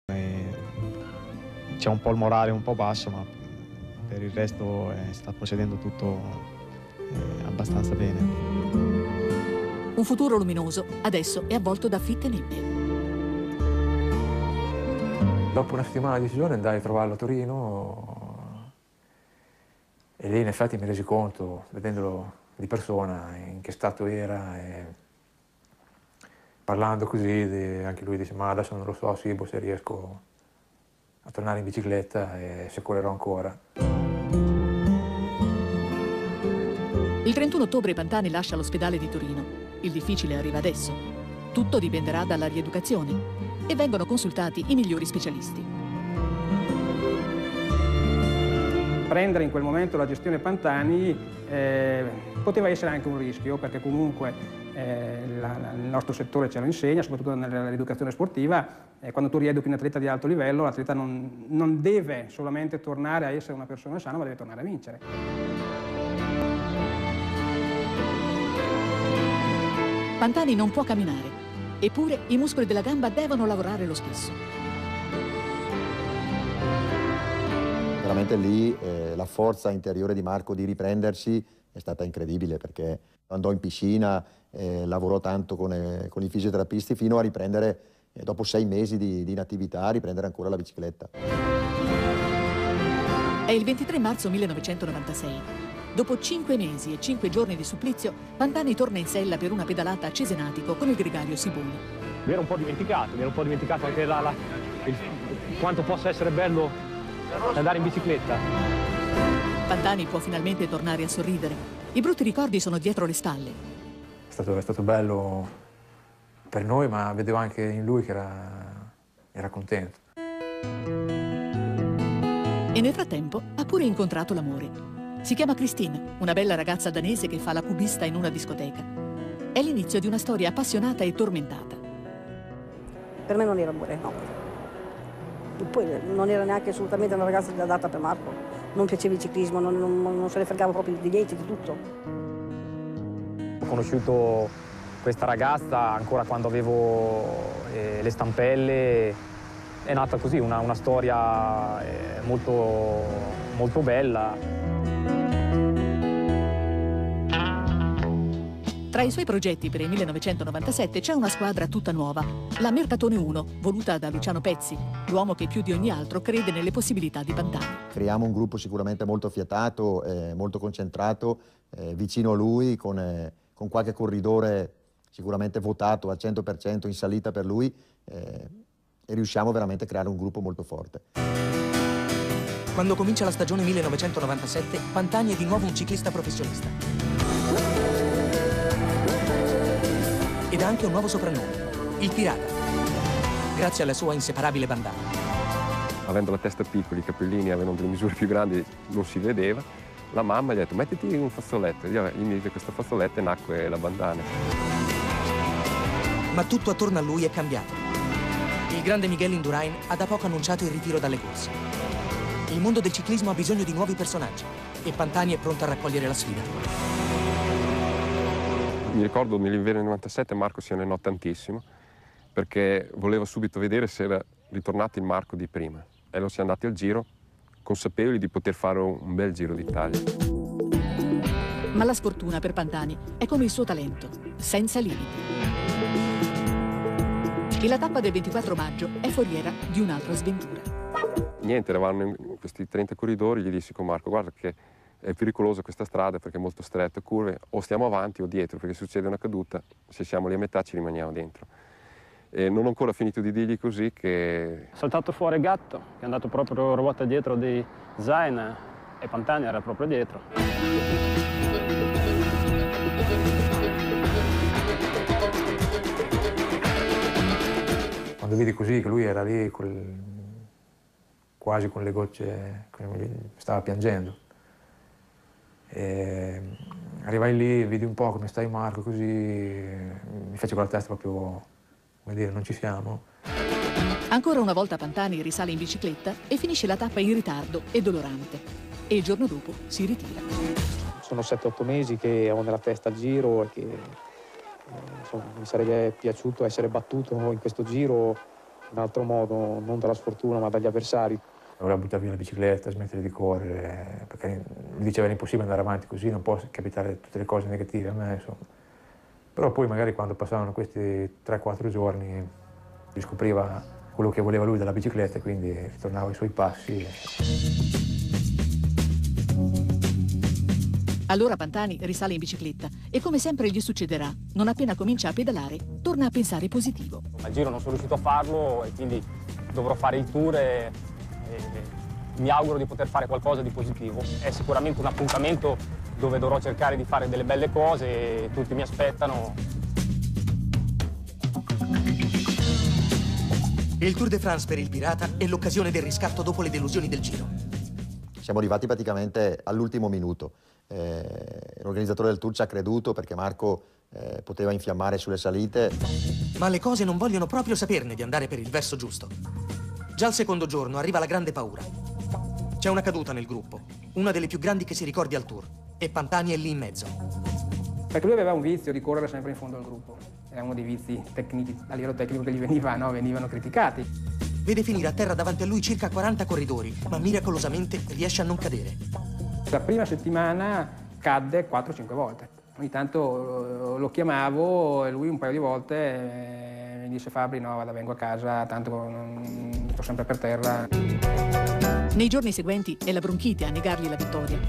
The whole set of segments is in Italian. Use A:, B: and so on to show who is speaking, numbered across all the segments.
A: C'è un po' il morale un po' basso, ma per il resto sta procedendo tutto abbastanza bene.
B: Un futuro luminoso adesso è avvolto da fitte nebbie.
C: Dopo una settimana di decisione andai a trovarlo a Torino e lì in effetti mi resi conto, vedendolo di persona, in che stato era e parlando così, anche lui dice ma adesso non lo so, sì, se riesco a tornare in bicicletta e se correrò ancora.
B: Il 31 ottobre Pantani lascia l'ospedale di Torino. Il difficile arriva adesso. Tutto dipenderà dalla rieducazione e vengono consultati i migliori specialisti.
D: Prendere in quel momento la gestione Pantani poteva essere anche un rischio, perché comunque il nostro settore ce lo insegna, soprattutto nell'educazione sportiva. Quando tu rieduchi un atleta di alto livello, l'atleta non deve solamente tornare a essere una persona sana, ma deve tornare a vincere.
B: Pantani non può camminare, eppure i muscoli della gamba devono lavorare lo stesso.
E: Veramente lì la forza interiore di Marco di riprendersi è stata incredibile, perché andò in piscina, lavorò tanto con i fisioterapisti fino a riprendere, dopo 6 mesi di inattività, a riprendere ancora la bicicletta.
B: È il 23 marzo 1996. Dopo 5 mesi e 5 giorni di supplizio, Pantani torna in sella per una pedalata a Cesenatico con il gregario Siboni.
F: Mi ero un po' dimenticato anche quanto possa essere bello andare in bicicletta.
B: Pantani può finalmente tornare a sorridere. I brutti ricordi sono dietro le spalle.
C: È stato bello per noi, ma vedevo anche in lui che era contento.
B: E nel frattempo ha pure incontrato l'amore. Si chiama Christine, una bella ragazza danese che fa la cubista in una discoteca. È l'inizio di una storia appassionata e tormentata.
G: Per me non era amore, no. E poi non era neanche assolutamente una ragazza adatta per Marco. Non piaceva il ciclismo, non se ne fregava proprio di niente, di tutto.
F: Ho conosciuto questa ragazza ancora quando avevo le stampelle. È nata così, una storia molto, molto bella.
B: Tra i suoi progetti per il 1997 c'è una squadra tutta nuova, la Mercatone 1, voluta da Luciano Pezzi, l'uomo che più di ogni altro crede nelle possibilità di Pantani.
E: Creiamo un gruppo sicuramente molto affiatato, molto concentrato, vicino a lui, con qualche corridore sicuramente votato al 100% in salita per lui, e riusciamo veramente a creare un gruppo molto forte.
H: Quando comincia la stagione 1997, Pantani è di nuovo un ciclista professionista. Ed ha anche un nuovo soprannome, il Pirata, grazie alla sua inseparabile bandana.
I: Avendo la testa piccola, i capellini avevano delle misure più grandi, non si vedeva. La mamma gli ha detto mettiti un fazzoletto, gli mise questo fazzoletto e nacque la bandana.
H: Ma tutto attorno a lui è cambiato. Il grande Miguel Indurain ha da poco annunciato il ritiro dalle corse. Il mondo del ciclismo ha bisogno di nuovi personaggi e Pantani è pronto a raccogliere la sfida.
I: Mi ricordo nell'inverno del 97 Marco si allenò tantissimo perché voleva subito vedere se era ritornato il Marco di prima. E lo siamo andati al Giro consapevoli di poter fare un bel Giro d'Italia.
B: Ma la sfortuna per Pantani è come il suo talento, senza limiti. E la tappa del 24 maggio è foriera di un'altra sventura.
I: Niente, eravamo in questi 30 corridori, gli dissi con Marco guarda che è pericolosa questa strada perché è molto stretta, curve, o stiamo avanti o dietro, perché succede una caduta, se siamo lì a metà ci rimaniamo dentro. E non ho ancora finito di dirgli così che...
F: È saltato fuori Gatto, che è andato proprio ruota dietro di Zain e Pantani era proprio dietro.
C: Quando vidi così che lui era lì quasi con le gocce, stava piangendo. E arrivai lì, vidi un po' come stai Marco, così mi fece con la testa proprio, come dire, non ci siamo.
B: Ancora una volta Pantani risale in bicicletta e finisce la tappa in ritardo e dolorante. E il giorno dopo si ritira.
J: Sono 7-8 mesi che ho nella testa il Giro e che insomma, mi sarebbe piaciuto essere battuto in questo Giro in altro modo, non dalla sfortuna ma dagli avversari.
C: Voleva buttare via la bicicletta, smettere di correre, perché mi diceva è impossibile andare avanti così, non può capitare tutte le cose negative a me, insomma. Però poi magari quando passavano questi 3-4 giorni riscopriva quello che voleva lui dalla bicicletta e quindi ritornava ai suoi passi.
B: Allora Pantani risale in bicicletta e come sempre gli succederà, non appena comincia a pedalare, torna a pensare positivo.
K: Al Giro non sono riuscito a farlo e quindi dovrò fare il Tour e mi auguro di poter fare qualcosa di positivo. È sicuramente un appuntamento dove dovrò cercare di fare delle belle cose e tutti mi aspettano.
H: Il Tour de France per il Pirata è l'occasione del riscatto dopo le delusioni del Giro.
E: Siamo arrivati praticamente all'ultimo minuto. L'organizzatore del Tour ci ha creduto perché Marco poteva infiammare sulle salite.
H: Ma le cose non vogliono proprio saperne di andare per il verso giusto. Già al secondo giorno arriva la grande paura. C'è una caduta nel gruppo, una delle più grandi che si ricordi al Tour, e Pantani è lì in mezzo.
D: Perché lui aveva un vizio di correre sempre in fondo al gruppo. Era uno dei vizi tecnici, a livello tecnico che gli venivano criticati.
H: Vede finire a terra davanti a lui circa 40 corridori, ma miracolosamente riesce a non cadere.
D: La prima settimana cadde 4-5 volte. Ogni tanto lo chiamavo e lui un paio di volte mi disse: Fabri, no, vada, vengo a casa, tanto sto sempre per terra.
B: Nei giorni seguenti è la bronchite a negargli la vittoria.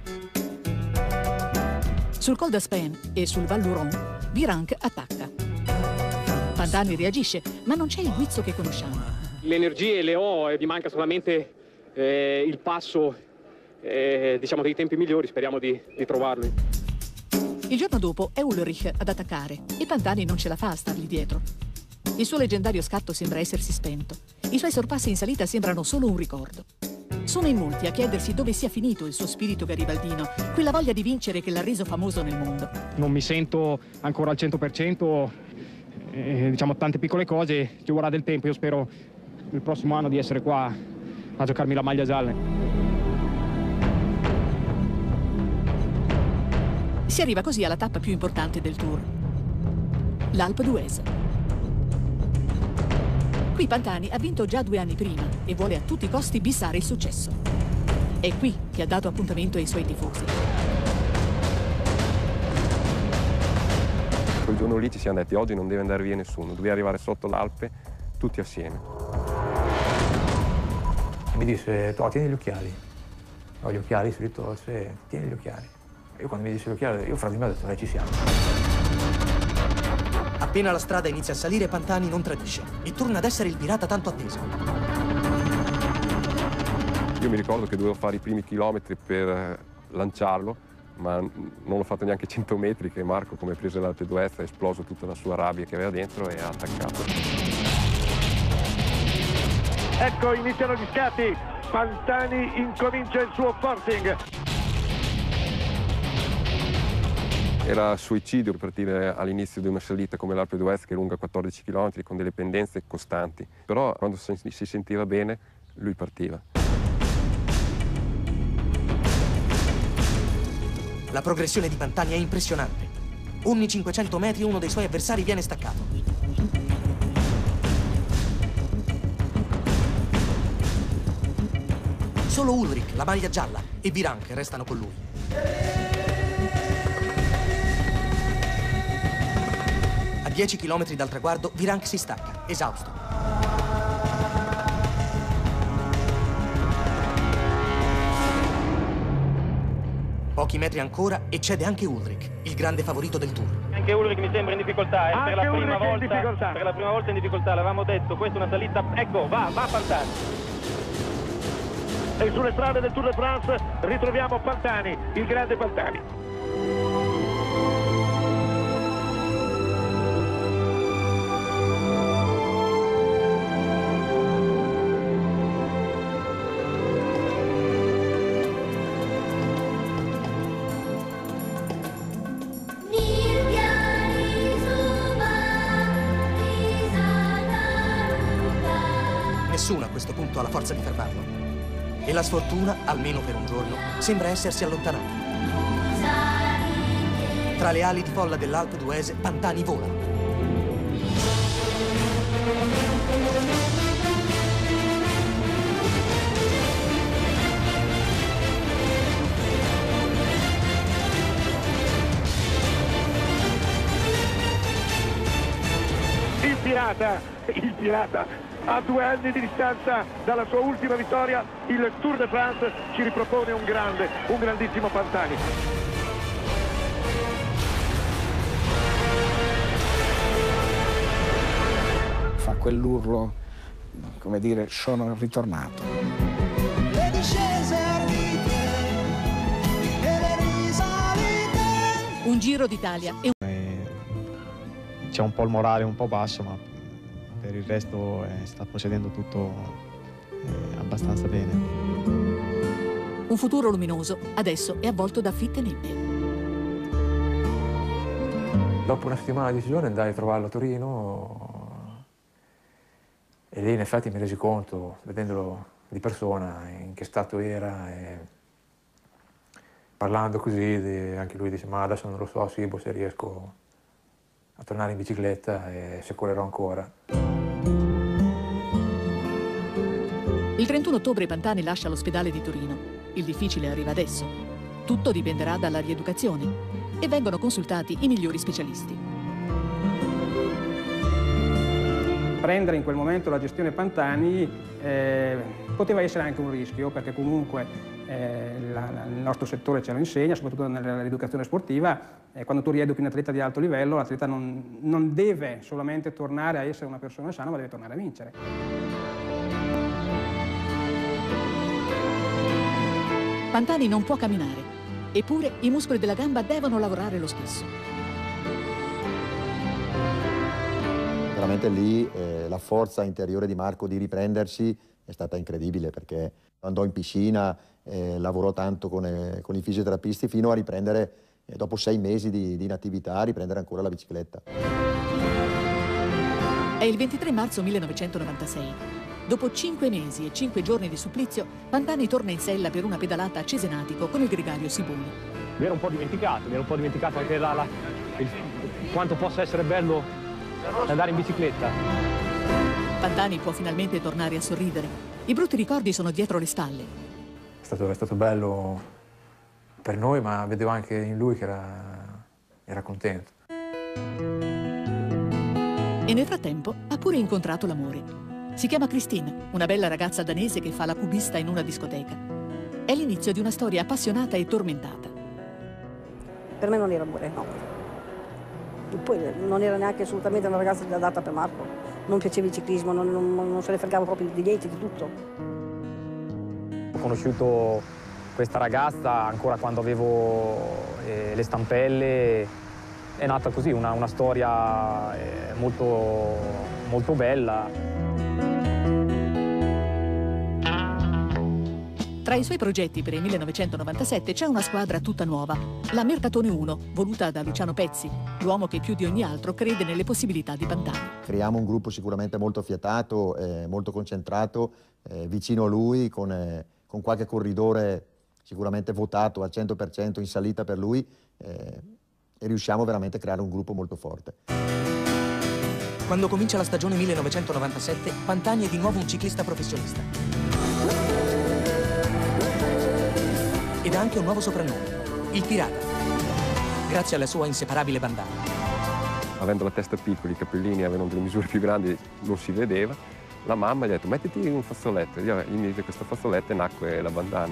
B: Sul Col d'Aspin e sul Val Luron, Virenque attacca. Pantani reagisce, ma non c'è il guizzo che conosciamo.
F: Le energie le ho e mi manca solamente il passo, diciamo, dei tempi migliori, speriamo di trovarli.
B: Il giorno dopo è Ulrich ad attaccare e Pantani non ce la fa a stargli dietro. Il suo leggendario scatto sembra essersi spento. I suoi sorpassi in salita sembrano solo un ricordo. Sono in molti a chiedersi dove sia finito il suo spirito garibaldino, quella voglia di vincere che l'ha reso famoso nel mondo.
F: Non mi sento ancora al 100%, diciamo tante piccole cose, ci vorrà del tempo. Io spero il prossimo anno di essere qua a giocarmi la maglia gialla.
B: Si arriva così alla tappa più importante del Tour, l'Alpe d'Huez. Qui Pantani ha vinto già 2 anni prima e vuole a tutti i costi bissare il successo. È qui che ha dato appuntamento ai suoi tifosi.
I: Quel giorno lì ci siamo detti: oggi non deve andare via nessuno, deve arrivare sotto l'Alpe tutti assieme.
C: E mi disse: tieni gli occhiali. Ho gli occhiali, si ritolse, tieni gli occhiali. E io quando mi disse gli occhiali, io fra di me ho detto: ci siamo.
H: Appena la strada inizia a salire, Pantani non tradisce e torna ad essere il pirata tanto atteso.
I: Io mi ricordo che dovevo fare i primi chilometri per lanciarlo, ma non ho fatto neanche 100 metri che Marco, come prese l'Alpe d'Huez, ha esploso tutta la sua rabbia che aveva dentro e ha attaccato.
L: Ecco, iniziano gli scatti. Pantani incomincia il suo forcing.
I: Era suicidio partire all'inizio di una salita come l'Alpe d'Huez, che è lunga 14 km con delle pendenze costanti. Però quando si sentiva bene, lui partiva.
H: La progressione di Pantani è impressionante. Ogni 500 metri uno dei suoi avversari viene staccato. Solo Ulrich, la maglia gialla, e Virenque restano con lui. A 10 km dal traguardo, Virenque si stacca, esausto. Pochi metri ancora e cede anche Ulrich, il grande favorito del Tour.
K: Anche Ulrich mi sembra in difficoltà,
L: Anche
K: per la prima
L: Ulrich
K: volta,
L: in difficoltà.
K: per la prima volta in difficoltà, l'avevamo detto, questa è una salita, ecco, va Pantani.
L: E sulle strade del Tour de France ritroviamo Pantani, il grande Pantani.
H: Nessuno a questo punto ha la forza di fermarlo. E la sfortuna, almeno per un giorno, sembra essersi allontanata. Tra le ali di folla dell'Alpe d'Huez, Pantani vola.
L: il pirata a 2 anni di distanza dalla sua ultima vittoria, il Tour de France ci ripropone un grandissimo Pantani.
M: Fa quell'urlo, come dire, sono ritornato.
N: Le discese ardite e le risalite.
B: Un Giro d'Italia e
A: c'è un po' il morale un po' basso, ma per il resto sta procedendo tutto abbastanza bene.
B: un futuro luminoso adesso è avvolto da fitte nebbie.
C: Dopo una settimana di decisione andai a trovarlo a Torino e lì in effetti mi resi conto, vedendolo di persona, in che stato era e parlando così, anche lui dice: ma adesso non lo so, Sibo, se riesco a tornare in bicicletta e se correrò ancora.
B: Il 31 ottobre Pantani lascia l'ospedale di Torino. Il difficile arriva adesso. Tutto dipenderà dalla rieducazione e vengono consultati i migliori specialisti.
D: Prendere in quel momento la gestione Pantani poteva essere anche un rischio, perché comunque il nostro settore ce lo insegna, soprattutto nell'educazione sportiva. Quando tu rieduchi un atleta di alto livello, l'atleta non deve solamente tornare a essere una persona sana, ma deve tornare a vincere.
B: Pantani non può camminare, eppure i muscoli della gamba devono lavorare lo stesso.
E: Veramente lì la forza interiore di Marco di riprendersi è stata incredibile, perché andò in piscina, lavorò tanto con i fisioterapisti fino a riprendere, dopo 6 mesi di inattività, a riprendere ancora la bicicletta.
B: È il 23 marzo 1996. Dopo 5 mesi e 5 giorni di supplizio, Pantani torna in sella per una pedalata a Cesenatico con il gregario Siboni.
J: Mi ero un po' dimenticato anche quanto possa essere bello andare in bicicletta.
B: Pantani può finalmente tornare a sorridere. I brutti ricordi sono dietro le spalle.
C: È stato bello per noi, ma vedevo anche in lui che era contento.
B: E nel frattempo ha pure incontrato l'amore. Si chiama Christine, una bella ragazza danese che fa la cubista in una discoteca. È l'inizio di una storia appassionata e tormentata.
G: Per me non era amore, no. E poi non era neanche assolutamente una ragazza adatta per Marco. Non piaceva il ciclismo, non se ne fregava proprio di niente, di tutto.
K: Ho conosciuto questa ragazza ancora quando avevo le stampelle. È nata così, una storia molto, molto bella.
B: Tra i suoi progetti per il 1997 c'è una squadra tutta nuova, la Mercatone 1, voluta da Luciano Pezzi, l'uomo che più di ogni altro crede nelle possibilità di Pantani.
E: Creiamo un gruppo sicuramente molto affiatato, molto concentrato, vicino a lui, con qualche corridore sicuramente votato al 100% in salita per lui, e riusciamo veramente a creare un gruppo molto forte.
H: Quando comincia la stagione 1997, Pantani è di nuovo un ciclista professionista. Ed ha anche un nuovo soprannome, il Pirata, grazie alla sua inseparabile bandana.
I: Avendo la testa piccola, i capellini avevano delle misure più grandi, non si vedeva. La mamma gli ha detto: mettiti un fazzoletto. Gli mise questo fazzoletto e nacque la bandana.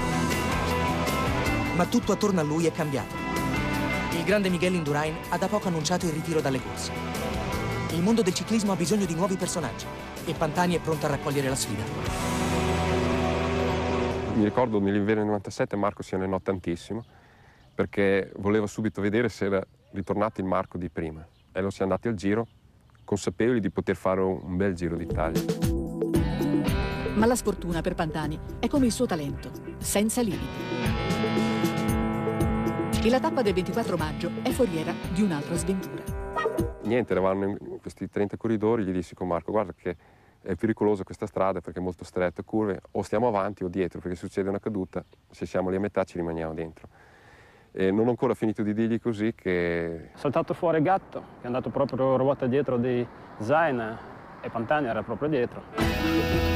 H: Ma tutto attorno a lui è cambiato. Il grande Miguel Indurain ha da poco annunciato il ritiro dalle corse. Il mondo del ciclismo ha bisogno di nuovi personaggi e Pantani è pronto a raccogliere la sfida.
I: Mi ricordo nell'inverno del 97 Marco si allenò tantissimo perché voleva subito vedere se era ritornato il Marco di prima. E lo siamo andati al Giro consapevoli di poter fare un bel Giro d'Italia.
B: Ma la sfortuna per Pantani è come il suo talento, senza limiti. E la tappa del 24 maggio è foriera di un'altra sventura.
I: Niente, eravamo in questi 30 corridori, gli dissi con Marco: guarda che è pericolosa questa strada perché è molto stretta, curve, o stiamo avanti o dietro, perché succede una caduta, se siamo lì a metà ci rimaniamo dentro. E non ho ancora finito di dirgli così che...
J: È saltato fuori Gatto, che è andato proprio ruota dietro di Zayn e Pantani era proprio dietro.